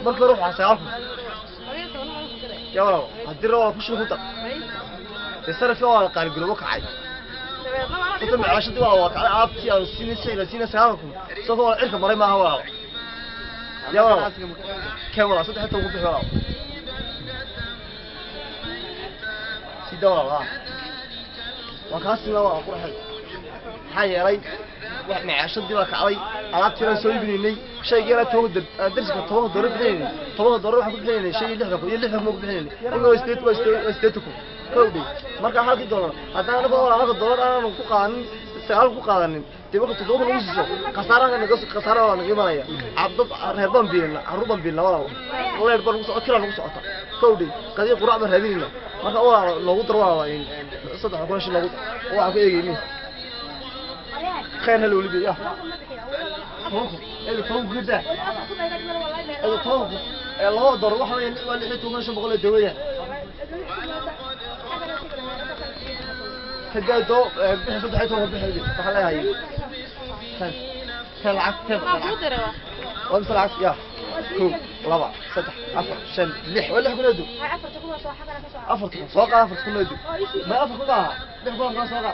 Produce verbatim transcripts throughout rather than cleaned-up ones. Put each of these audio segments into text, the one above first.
marka ruux asaalku يا ولد هدي روح كل شيء خطأ يصير في واحد قال يقولوا وقعي أنت مع عشرة والله وقع عابتي أو سين سين سين سهامكم سوف هو عرف مري ما هو يا ولد كم والله صدق حتى وقف ولا سيدا والله وكاسي والله أقول حي حي علي واحد مع عشرة وقع علي عابتي أنا سوي بنيني شيء جرى توه درس كتوه ضرب بنيني توه ضرب حق بنيني شيء اللي حقه اللي حقه مو بنيني إنه استيت واستيتكم كودي marka halka dollar hadaan anaga wala halka dollar aan ku qaanin sagaal ku qaadanin dib waqti doon lagu siiso qasaaraha naga qasaara waa naga imanaya abdad reeban biilna aruban biilna wala wala baan ku socod kala lagu socota kowdi qadiy quraab raadinina marka wala lagu daro wala in saddex qorash lagu waa ku eegayni خير هل ولدي يا فوق اللي فوق كده اللي فوق الله ضر واحد ولا حيت وما شو بقول الدويه كده دو بحث حيتهم بحث خليها هي كان كان عكس وامس العكس يا كوب ربع ستة عفر شن لح ولا حكوا ندو عفر تكون صاحب انا كسر عفر تكون سوق عفر تكون ندو ما عفر كلها نحكوا عن سوق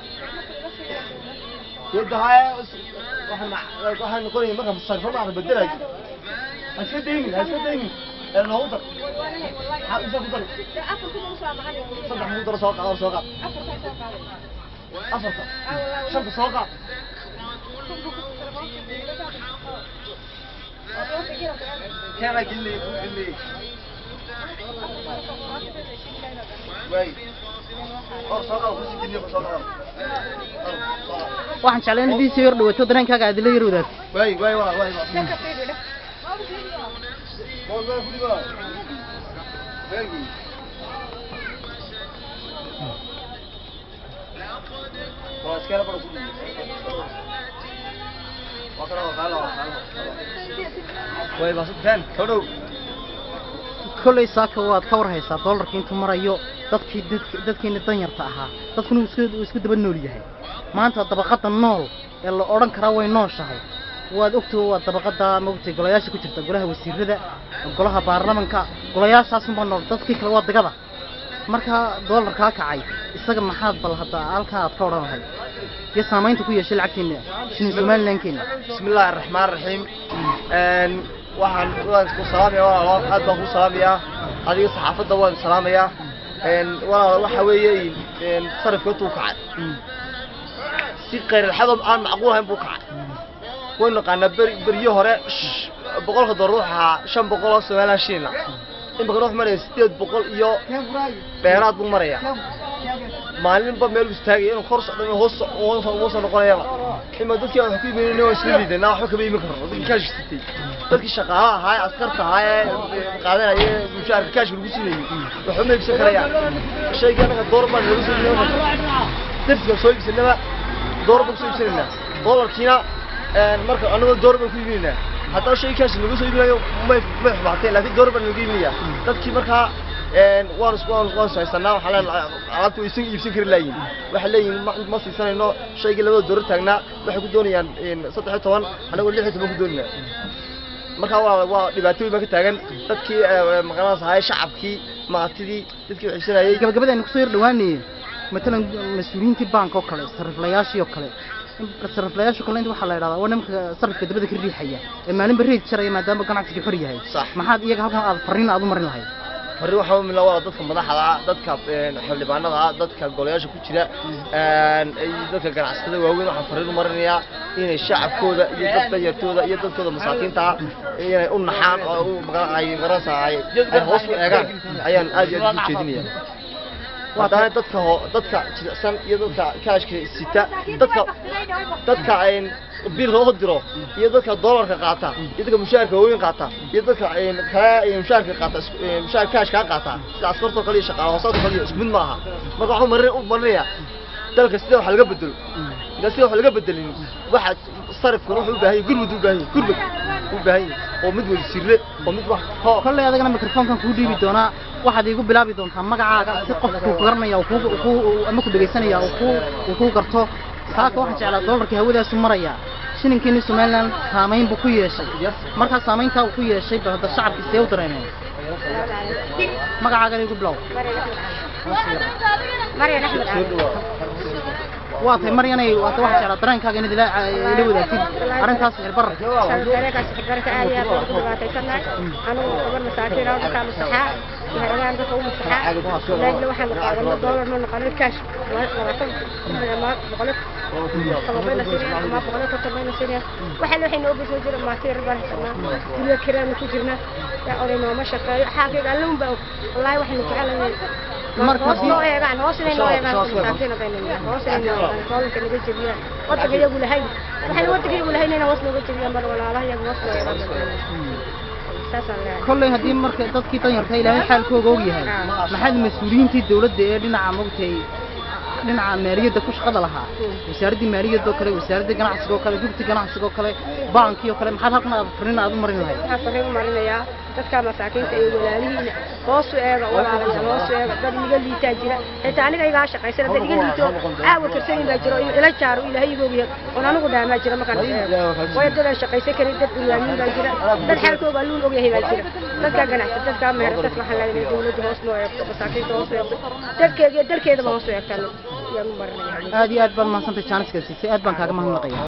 يد هاي waxaan waxaan qoray marka sarfo ma beddelay asfadeen asfadeen ee loo dar ha isa ku dar afar ku soo macaan saddex ku dar soo qaad soo qaad afar shan soo qaad كان قلي قلي واي waxaan jeclaan in biisi yar dhawato dareenkaaga aad la yaroodaas way way way way way bas tan todo kulay saaka waad ka war haysaa dollarka intuu marayo dadkii dadkeena danyarta ahaa dadkuna isku isku daba nool yahay maanta dabaqada nool ee la oran kara way nooshahay waad ogtoo waa dabaqada maogtay golayaasha ku jirta golaha wasiirada golaha baarlamaanka golayaashaas ma nool dadkii kale waa dagada marka dollarka kacay isaga maxaad bal hada halka aad ka oran lahayd ya saameynta ku yeeshay lacagteena shini Soomaalilandkeena bismillaahir rahmaanir rahiim een waxaan waan ku salaamayaa walaal aad baan ku salaamayaa adiga saxaafadda waan salaamayaa een walaal waxa weeye een sarifka tuu kacay si qeyr xadam aan macquul ahayn buu kacay wayna qana bariyo hore boqolka dollar shan boqol oo Soomaaliland shiina in boqol ruux maray sideed boqol iyo dheeraad buu maraya maalinba meel istaagay inuu kor socdo hoos hoos noqonaya ima dadkii wax ku iibinayna waa isla liidana wax ka iibin karo dadkii kaash sitay dadkii shaqaalaha ahaa askarta ahaa qaadanaya mushaar kaash lagu siinayay waxa ma iibsan karayaan shaygaana door ma lagu soo diiday dadka soo iibsanaba door buu soo iibsanayna dollarkiina marka anagu door baan ku iibinayna hatta shay kaash lagu soo iibinayo ma ma xubaateen laakiin door baan lagu iibinaya dadkii marka een waan isku waan saysanaa waxa la alaabtu isin iibsan kari laayin waxa leeyihiin ma siisanayno shayga labada door taagnaa waxay ku doonayaan in saddex iyo toban anagu lix iyo toban ku doonayna marka waa waa dhibaatooyin ka taagan dadkii maqanaas ahay shacabkii maatidii dadkii xiisanayay gabagabadeen ku soo yar dhawaanayeen مثلا مسؤولين بانك oo kale sariflayaashii oo kale sariflayaashu kale inta waxa la yiraahdaa waa nimanka sarifka dibadda ka riixaya ee maalin bari jiray maadaama ganacsiga xor yahay maxaad iyaga halkan aad fariin aad u marin lahayd fariin waxa uu milaa dadka madaxda dadka xildhibaanada dadka golayaasha ku jira ee dadka ganacsatada waaweyn waxa fariin u marinayaa inay shacabkooda iyo dadka yartooda iyo dadkooda masaakiinta inay u naxaan oo ay garanayaan ay hoos u eegaan ayaan aad iyo aad u jeedinayaa wadana dadka dadka jilicsan iyo dadka kaashka sita dadka dadka ay bil loo diro iyo dadka dollarka qaata iyo dadka mushaarka weyn qaata iyo dadka ay kale mushaarka qaata mushaar kaashka qaata sida askarta kale shaqaale hoosada kale isku mid maaha marka waxa marin u maraya dalka sida wax laga bedelo sida wax laga bedelin waxa sarifku wuxuu u baahan yahay gurmud u baahan yahay gurmud u baahan yahay oo mid wada sirle oo mid wax kale adagana mikrofoonkan ku dhiibi doona waxaad igu bilaabi doontaa magacaaga si qofku ku garanaya oo ku ama ku dhageysanaya oo ku ku garto saaka waxa jeclaa dollarka hawadaas maraya shilinkeeni Somaliland saameyn buu ku yeeshay marka saameynta uu ku yeeshay bada shacabka see u dareemeen magacaaga igu bilow Marian Ahmed waatay Marianay waata wax jira dareenkaaga in ila ila wadaagtid arintaas xirbar dareenkaas xirbarka aad iyo aad ugu dhibaataysanay anigu gabar masaakiin oo ka masaxa waxaan dadka u masaxa laakiin waxaan qaadanay dollar ma noqon cash labaatan ma boqol sababna siriyaan ma boqol ka tabayna siriyaan waxa loo xinoo bisoo jira ma tir barxana dilo kiraan ku jirna yaa orayno ma shaqeeyo xaqiiq alluun baa wallahi waxaan jecelahay marka soo eegaan hoosina noo eegaan masaakiin baynayna hoosina dollarka laga jabiyaa wadada iyagu lahayn waxaan wadada iyagu lahayn inay hoos looga jabiyaa mar walaalaha iyagu hoos loo eegaan كل هذه مركز تذكي طير تاي لها حال كوجو وياها ما حد مسؤولين تي الدولة ده لنا عمقتي لنا عمارية ده كوش قضى لها وسارد المالية ده كله وسارد جناح سجوا كله جبت جناح سجوا كله بانكي وكله ما حد هقنا فرنا أظن مرينا هاي فرنا مرينا يا تذكر مساكين تي ولا ليه قاس وإيرا ولا على قاس وإيرا ده اللي قال لي تاجرة تاني كي قاش قايسر ده اللي قال لي تو أول كرسين تاجرة إلى شارو إلى هي جوبيه وأنا نقول ده ما جرى مكان ويد ده شقايسر كان ده ولا مين تاجرة ده الحال كوب قالوا له هي تاجرة تذكر جناح تذكر مهر تذكر حلا اللي الدولة هوس نوع مساكين هوس تذكر تذكر ده هوس كانوا هذه أدبر ما سنت الشانس كذي أدبر كذا ما هو نقيه